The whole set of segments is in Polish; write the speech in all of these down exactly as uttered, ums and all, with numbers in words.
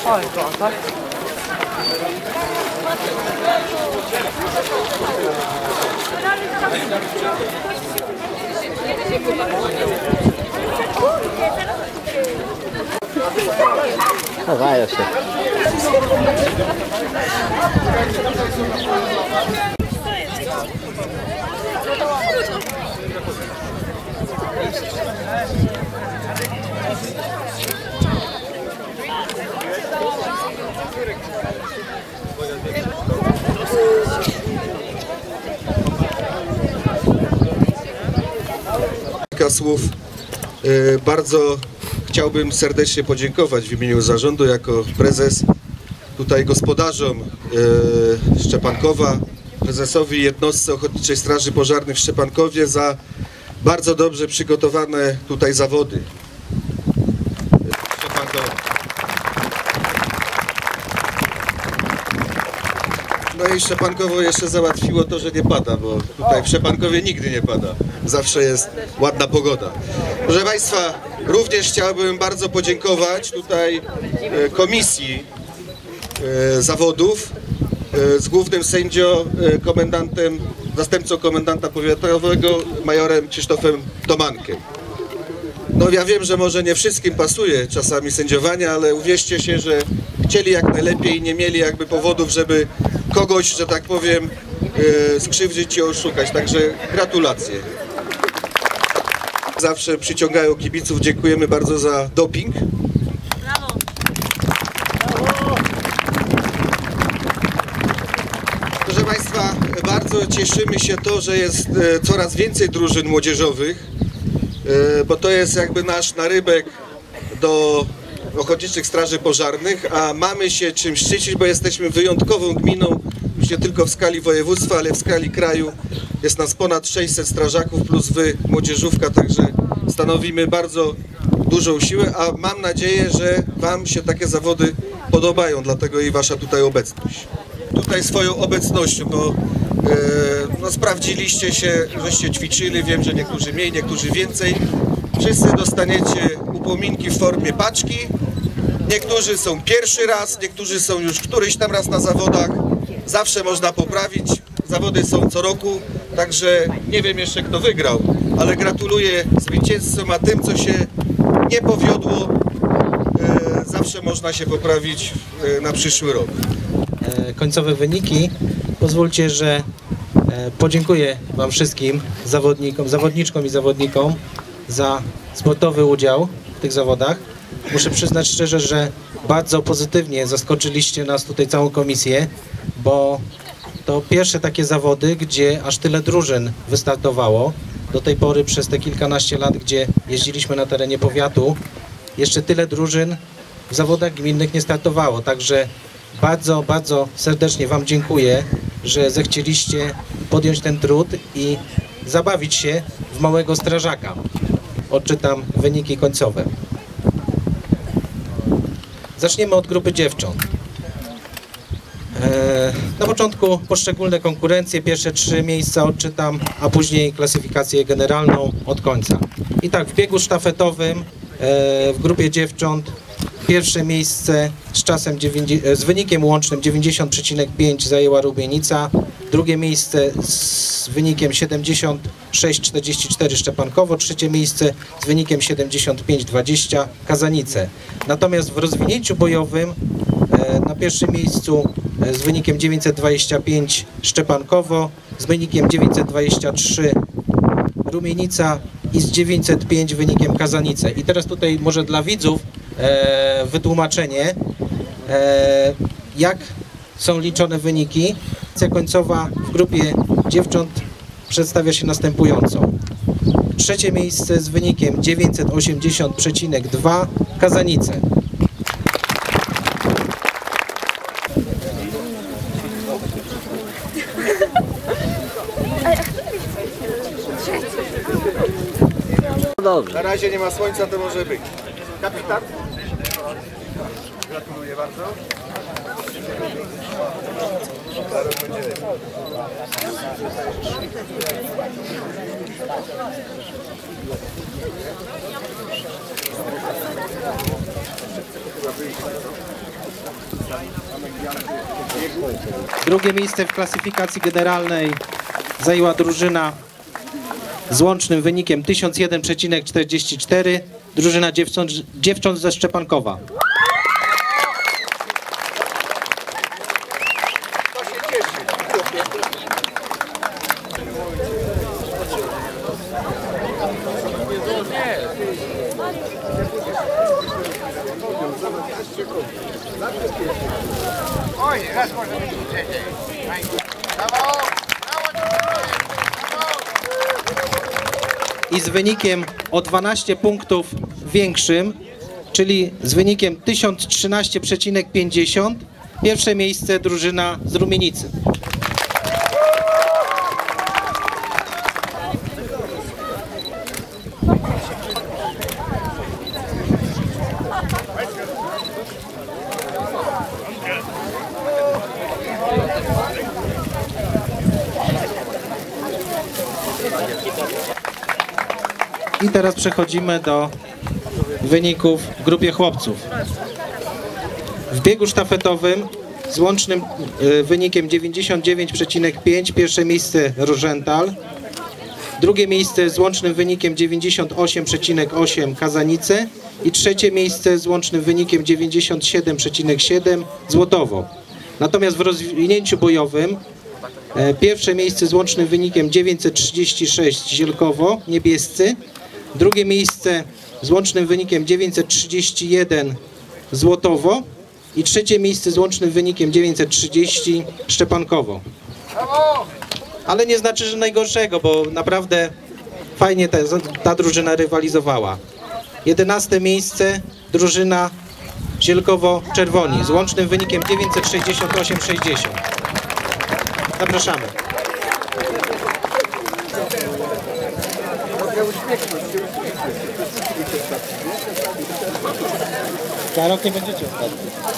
Oj, to tak. Chowają się. Kilka słów. Bardzo chciałbym serdecznie podziękować w imieniu zarządu jako prezes tutaj gospodarzom Szczepankowa, prezesowi jednostce Ochotniczej Straży Pożarnej w Szczepankowie za bardzo dobrze przygotowane tutaj zawody. No i Szczepankowo jeszcze załatwiło to, że nie pada, bo tutaj w Szczepankowie nigdy nie pada. Zawsze jest ładna pogoda. Proszę Państwa, również chciałbym bardzo podziękować tutaj komisji zawodów z głównym sędzią, komendantem, zastępcą komendanta powiatowego, majorem Krzysztofem Tomankiem. No ja wiem, że może nie wszystkim pasuje czasami sędziowanie, ale uwierzcie się, że chcieli jak najlepiej i nie mieli jakby powodów, żeby kogoś, że tak powiem, skrzywdzić i oszukać. Także gratulacje. Zawsze przyciągają kibiców. Dziękujemy bardzo za doping. Brawo. Proszę Państwa, bardzo cieszymy się to, że jest coraz więcej drużyn młodzieżowych, bo to jest jakby nasz narybek do Ochotniczych Straży Pożarnych, a mamy się czym szczycić, bo jesteśmy wyjątkową gminą, już nie tylko w skali województwa, ale w skali kraju. Jest nas ponad sześćset strażaków plus wy, młodzieżówka, także stanowimy bardzo dużą siłę, a mam nadzieję, że Wam się takie zawody podobają, dlatego i Wasza tutaj obecność. Tutaj swoją obecnością, bo e, no, sprawdziliście się, żeście ćwiczyli, wiem, że niektórzy mniej, niektórzy więcej. Wszyscy dostaniecie upominki w formie paczki. Niektórzy są pierwszy raz, niektórzy są już któryś tam raz na zawodach. Zawsze można poprawić. Zawody są co roku, także nie wiem jeszcze kto wygrał, ale gratuluję zwycięzcom, a tym co się nie powiodło, e, zawsze można się poprawić e, na przyszły rok. Końcowe wyniki. Pozwólcie, że podziękuję Wam wszystkim zawodnikom, zawodniczkom i zawodnikom za sportowy udział w tych zawodach. Muszę przyznać szczerze, że bardzo pozytywnie zaskoczyliście nas tutaj całą komisję, bo to pierwsze takie zawody, gdzie aż tyle drużyn wystartowało. Do tej pory przez te kilkanaście lat, gdzie jeździliśmy na terenie powiatu, jeszcze tyle drużyn w zawodach gminnych nie startowało. Także bardzo, bardzo serdecznie Wam dziękuję, że zechcieliście podjąć ten trud i zabawić się w małego strażaka. Odczytam wyniki końcowe. Zaczniemy od grupy dziewcząt. Na początku poszczególne konkurencje, pierwsze trzy miejsca odczytam, a później klasyfikację generalną od końca. I tak, w biegu sztafetowym w grupie dziewcząt pierwsze miejsce z czasem z wynikiem łącznym dziewięćdziesiąt przecinek pięć zajęła Rubienica, drugie miejsce z wynikiem siedemdziesiąt sześć przecinek czterdzieści cztery Szczepankowo, trzecie miejsce z wynikiem siedemdziesiąt pięć przecinek dwadzieścia Kazanice. Natomiast w rozwinięciu bojowym na pierwszym miejscu z wynikiem dziewięćset dwadzieścia pięć Szczepankowo, z wynikiem dziewięćset dwadzieścia trzy Rumienica i z dziewięćset pięć wynikiem Kazanice. I teraz tutaj może dla widzów e, wytłumaczenie, e, jak są liczone wyniki. Akcja końcowa w grupie dziewcząt przedstawia się następująco. Trzecie miejsce z wynikiem dziewięćset osiemdziesiąt przecinek dwa Kazanice. Dobrze. Na razie nie ma słońca, to może być. Kapitan? Gratuluję bardzo. Drugie miejsce w klasyfikacji generalnej zajęła drużyna z łącznym wynikiem tysiąc jeden przecinek czterdzieści cztery, drużyna dziewcząt, dziewcząt ze Szczepankowa. Oj, raz może być trzeciej. Brawo! I z wynikiem o dwanaście punktów większym, czyli z wynikiem tysiąc trzynaście przecinek pięćdziesiąt, pierwsze miejsce drużyna z Rumienicy. I teraz przechodzimy do wyników w grupie chłopców. W biegu sztafetowym z łącznym y, wynikiem dziewięćdziesiąt dziewięć przecinek pięć pierwsze miejsce Rożental, drugie miejsce z łącznym wynikiem dziewięćdziesiąt osiem przecinek osiem Kazanice i trzecie miejsce z łącznym wynikiem dziewięćdziesiąt siedem przecinek siedem Złotowo. Natomiast w rozwinięciu bojowym e, pierwsze miejsce z łącznym wynikiem dziewięćset trzydzieści sześć Zielkowo, niebiescy, drugie miejsce z łącznym wynikiem dziewięćset trzydzieści jeden Złotowo i trzecie miejsce z łącznym wynikiem dziewięćset trzydzieści Szczepankowo. Ale nie znaczy, że najgorszego, bo naprawdę fajnie ta, ta drużyna rywalizowała. jedenaste miejsce drużyna Zielkowo-Czerwoni z łącznym wynikiem dziewięćset sześćdziesiąt osiem sześćdziesiąt. Zapraszamy. Za rok nie będziecie ostatni.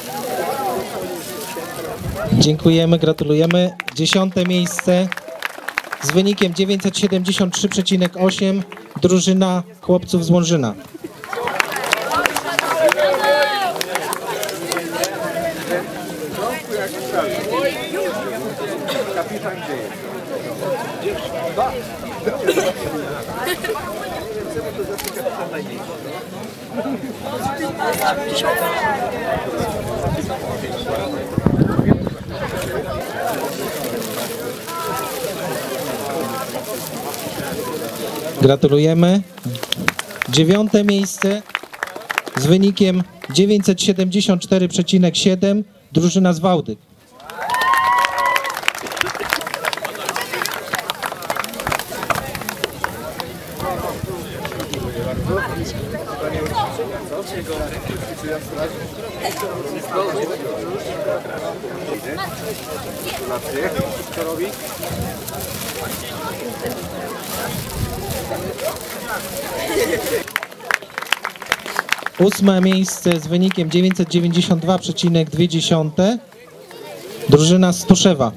Dziękujemy, gratulujemy. Dziesiąte miejsce z wynikiem dziewięćset siedemdziesiąt trzy przecinek osiem drużyna chłopców z Łążyna. Gratulujemy. Dziewiąte miejsce z wynikiem dziewięćset siedemdziesiąt cztery przecinek siedem drużyna z Wałdyk. Ósme miejsce z wynikiem dziewięćset dziewięćdziesiąt dwa przecinek dwie drużyna z Tuszewa.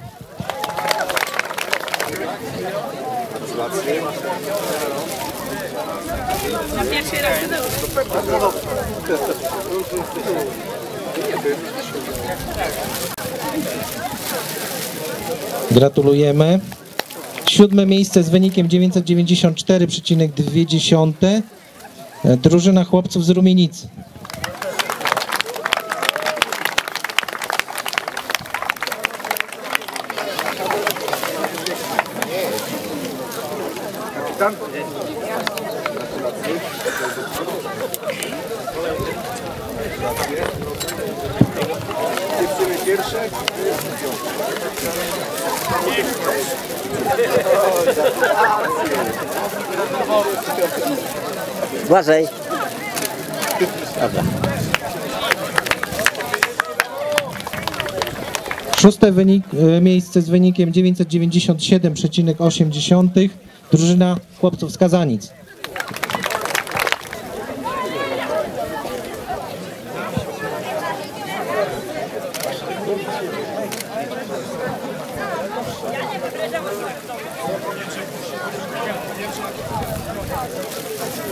Gratulujemy. Siódme miejsce z wynikiem dziewięćset dziewięćdziesiąt cztery przecinek dwie drużyna chłopców z Rumienicy. Błażej. Dobra. Szóste wynik, e, miejsce z wynikiem dziewięćset dziewięćdziesiąt siedem przecinek osiem drużyna chłopców z Kazanic.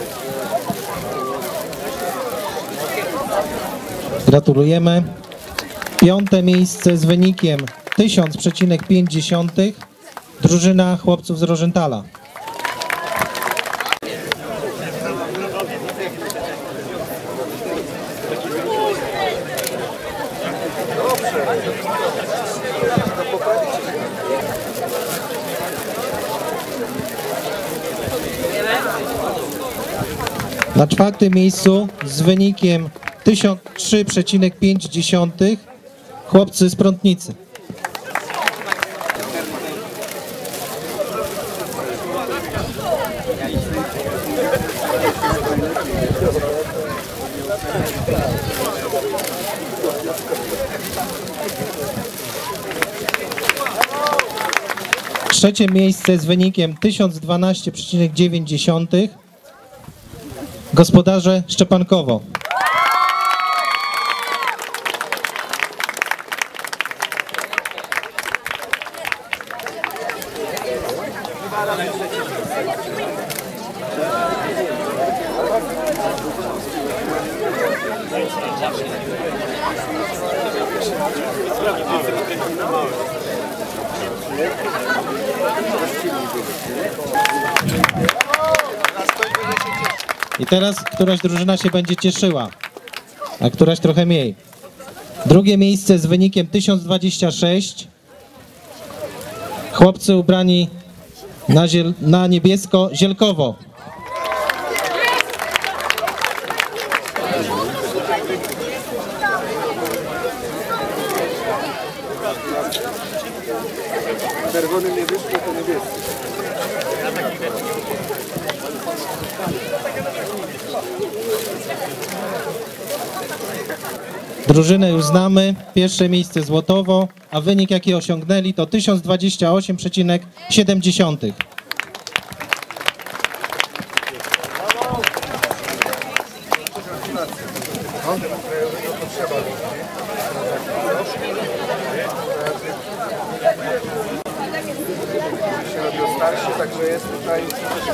Gratulujemy. Piąte miejsce z wynikiem tysiąc przecinek pięć drużyna chłopców z Rożentala. Na czwartym miejscu z wynikiem tysiąc trzy przecinek pięć chłopcy z Prątnicy. Trzecie miejsce z wynikiem tysiąc dwanaście przecinek dziewięć gospodarze Szczepankowo. I teraz któraś drużyna się będzie cieszyła, a któraś trochę mniej. Drugie miejsce z wynikiem tysiąc dwadzieścia sześć. Chłopcy ubrani na, ziel na niebiesko zielkowo. Czerwony nie wyszło, to niebieski. Drużynę już znamy. Pierwsze miejsce Złotowo, a wynik jaki osiągnęli to tysiąc dwadzieścia osiem przecinek siedem. Się robią starsi, także jest tutaj...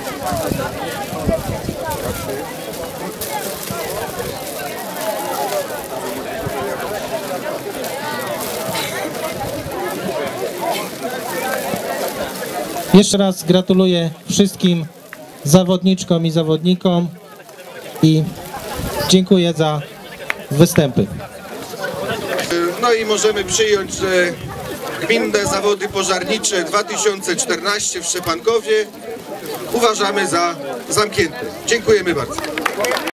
Jeszcze raz gratuluję wszystkim zawodniczkom i zawodnikom i dziękuję za występy. No i możemy przyjąć, że gminne zawody pożarnicze dwa tysiące czternaście w Szczepankowie uważamy za zamknięte. Dziękujemy bardzo.